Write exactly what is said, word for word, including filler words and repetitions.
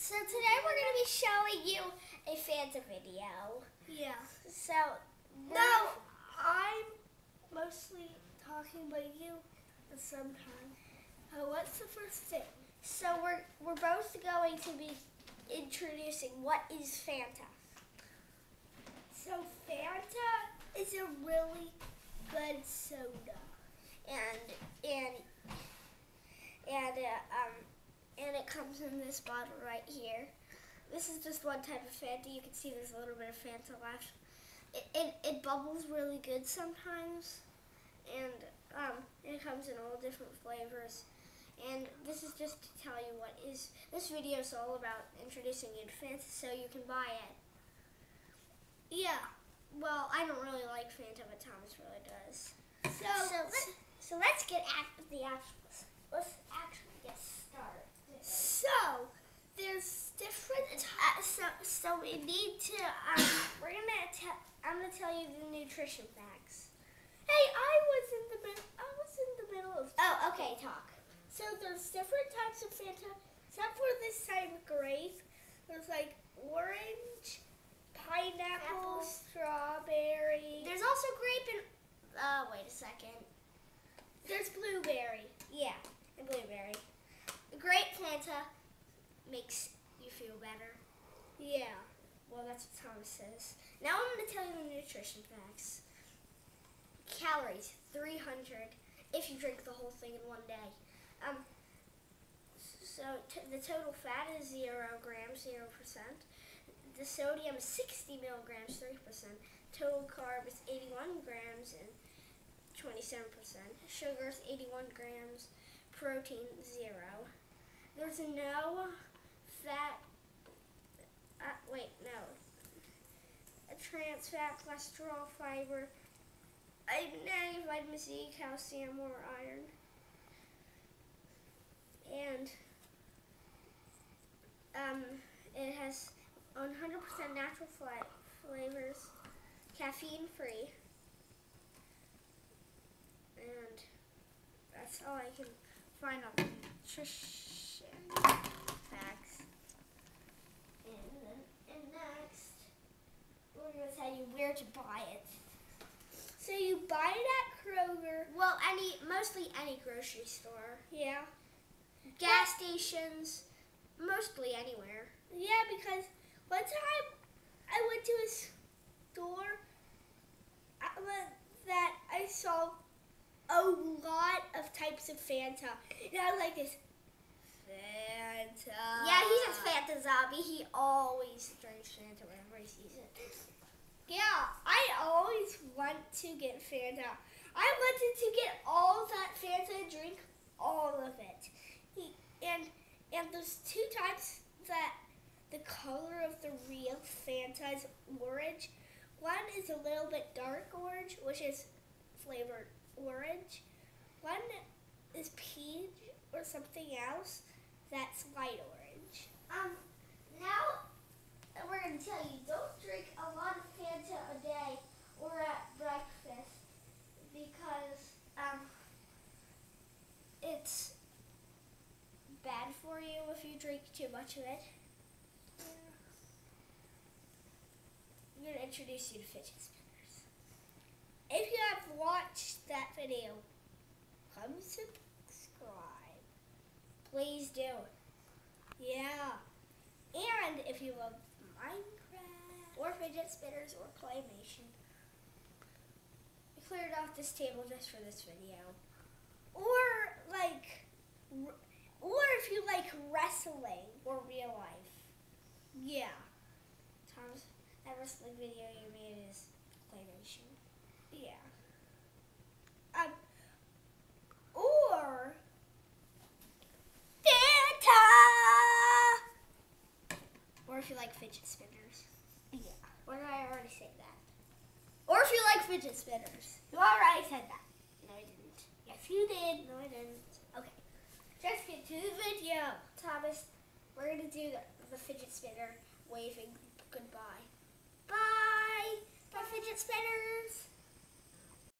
So today we're going to be showing you a Fanta video. Yeah. So, No, I'm mostly talking about you sometimes. Uh, what's the first thing? So we're we're both going to be introducing what is Fanta. So Fanta is a really good soda. And and and uh, um and it comes in this bottle right here. This is just one type of Fanta. You can see there's a little bit of Fanta left. It it, it bubbles really good sometimes, and um it comes in all different flavors. And this is just to tell you what is this video is all about introducing you to Fanta so you can buy it. Yeah. Well, I don't really like Fanta, but Thomas really does. So So, let, so let's get at the actual. Let's actually get started. so there's different. Uh, so, so we need to. Um, we're gonna. Te- I'm gonna tell you the nutrition facts. Hey, I was in the middle. I was in the middle of. Oh, okay. Talk. So there's different types of Fanta. Except for this time grape. There's like orange, pineapple, Apple. strawberry. There's also grape and. Uh, wait a second. There's blueberry. Yeah, and blueberry. Grape Fanta makes you feel better. Yeah. Well, that's what Thomas says. Now I'm going to tell you the nutrition facts. Calories, three hundred if you drink the whole thing in one day. Um, so t the total fat is zero grams, zero percent. The sodium is sixty milligrams, three percent. Total carb is eighty-one grams and twenty-seven percent. Sugar is eighty-one grams. Protein, zero. There's no fat, uh, wait, no. A trans fat, cholesterol, fiber, vitamin A, vitamin C, calcium, or iron. And um, it has one hundred percent natural fla- flavors, caffeine free, and that's all I can find on nutrition facts. And then, and next, we're going to tell you where to buy it. So you buy it at Kroger. Well, any, mostly any grocery store. Yeah. Gas stations, mostly anywhere. Yeah, because one time I went to a store uh, that I saw a lot of types of Fanta. And I was like this, Fanta. Yeah, he's a Fanta zombie. He always drinks Fanta whenever he sees it. Yeah, I always want to get Fanta. I wanted to get all that Fanta and drink all of it. He, and and there's two types that the color of the real Fanta is orange. One is a little bit dark orange, which is flavored orange. One is peach or something else that's light orange. Um, now we're going to tell you, don't drink a lot of Fanta a day or at breakfast because um, it's bad for you if you drink too much of it. I'm going to introduce you to fidget spinners. If you have watched that video, come subscribe. Please do. Yeah. And if you love Minecraft Or fidget spinners or claymation. We cleared off this table just for this video. or like or if you like wrestling Or real life. yeah. Thomas, that wrestling video you made is claymation. Yeah. Um or Fanta! Or if you like fidget spinners. yeah. Or did I already say that? Or if you like fidget spinners. You already said that. No, I didn't. Yes you did. No, I didn't. Okay. Just get to the video. Thomas, we're going to do the, the fidget spinner waving goodbye. Bye! Bye, fidget spinners!